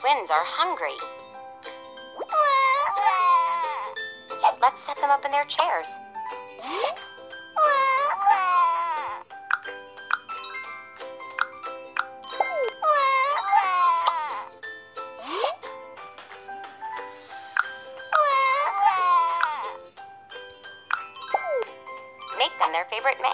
twins are hungry. Let's set them up in their chairs. Make them their favorite mix.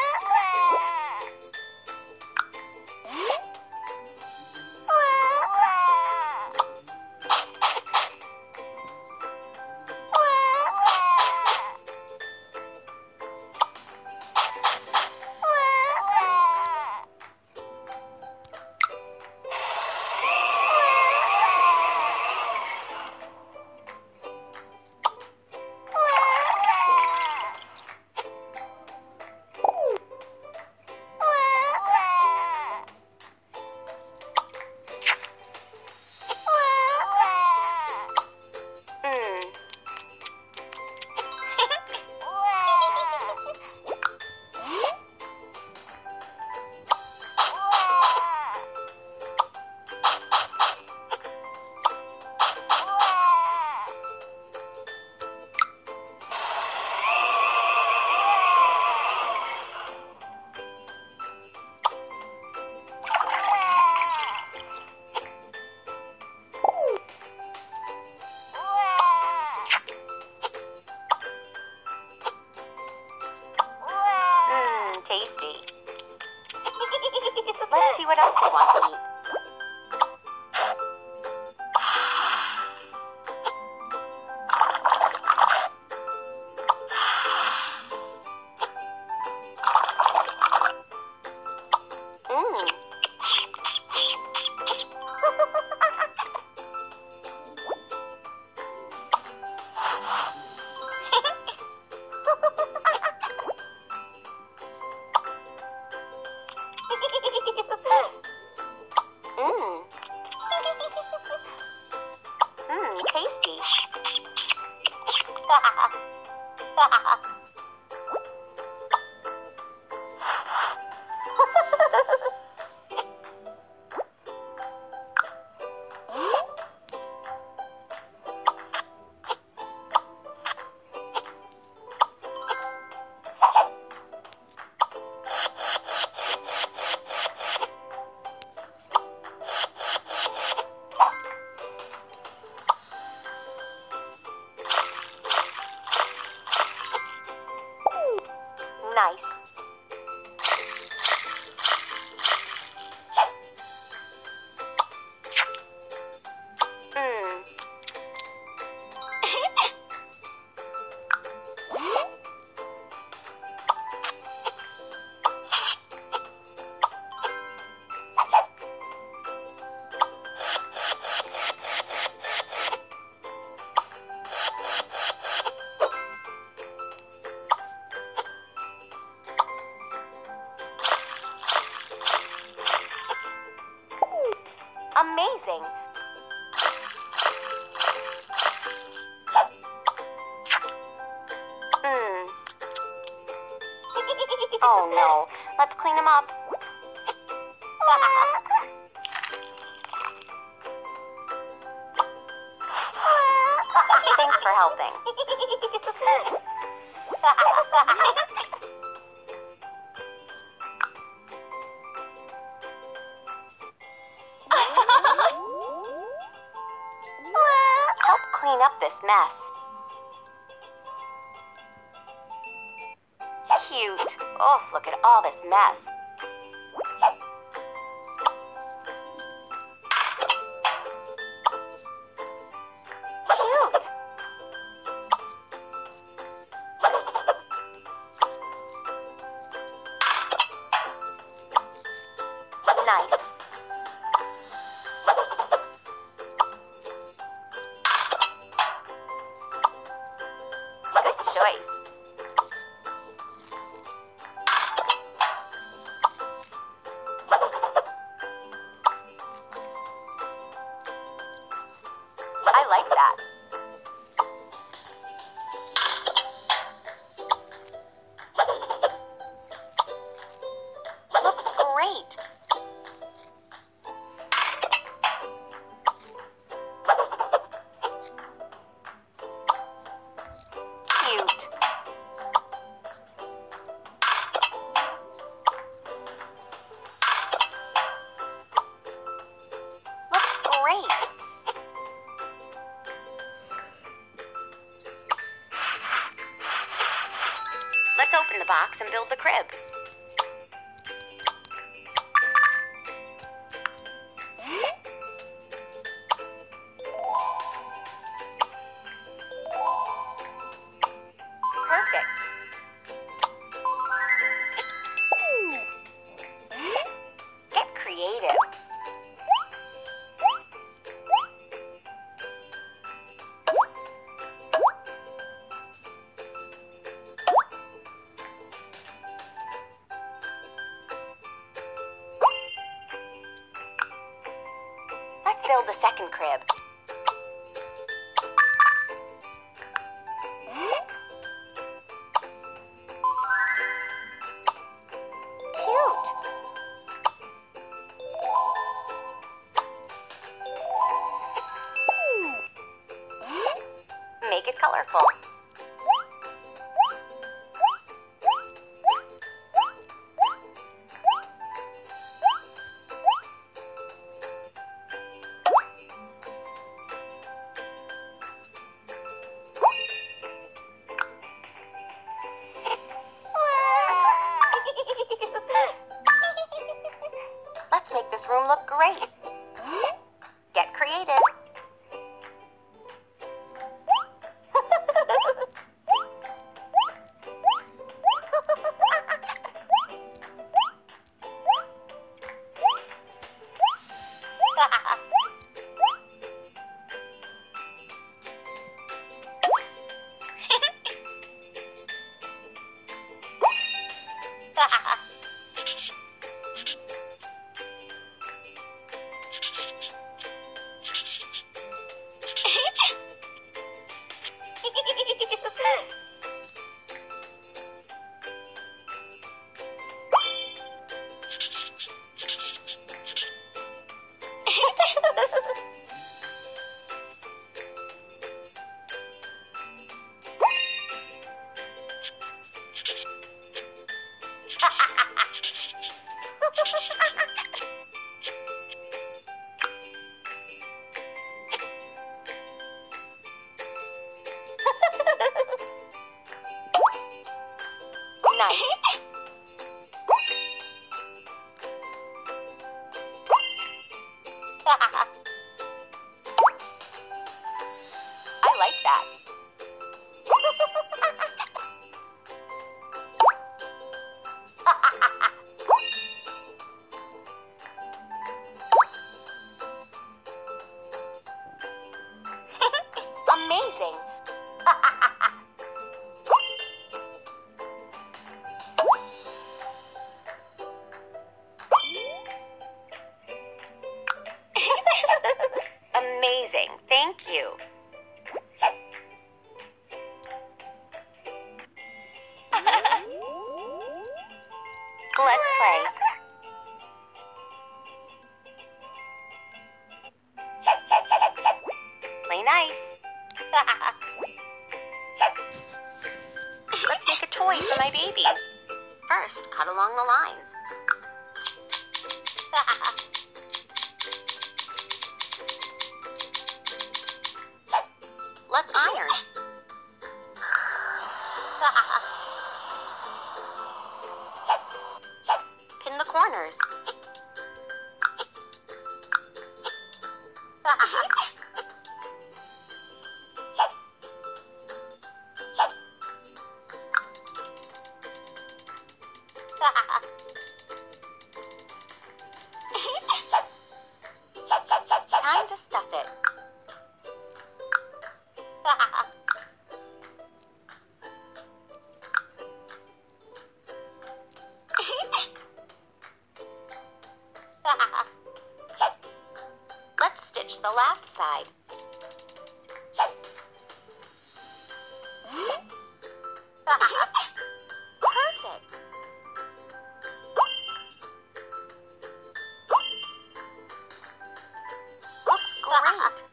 Tasty. Let's see what else they want to eat. Tasty. Nice. Amazing. Oh no, let's clean them up. Thanks for helping. Help clean up this mess. Cute. Oh, look at all this mess. Cute. Nice. Good choice. I like that. Looks great. box and build the crib. Perfect. Get creative. Let's build the second crib. Cute. Make it colorful. Let's make this room look great. Get creative. Nice. I like that. Amazing. Amazing. Thank you. Let's play. Play nice. Let's make a toy for my babies. First, cut along the lines. Let's iron. Pin the corners. Time to stuff it. Let's stitch the last side. Perfect. Looks great.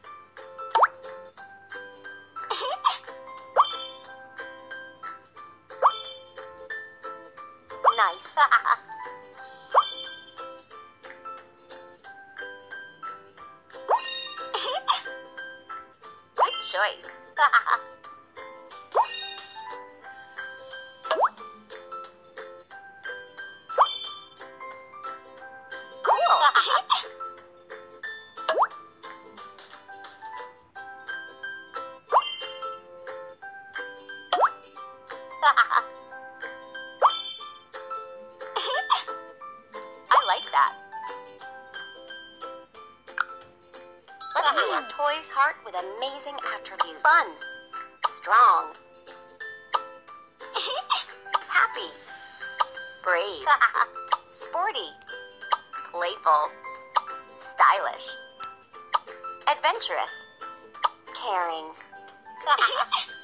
Nice. Good choice. I like that. Let's fill our toy's heart with amazing attributes. Fun. Strong. Happy. Brave. Sporty. Playful. Stylish. Adventurous. Caring.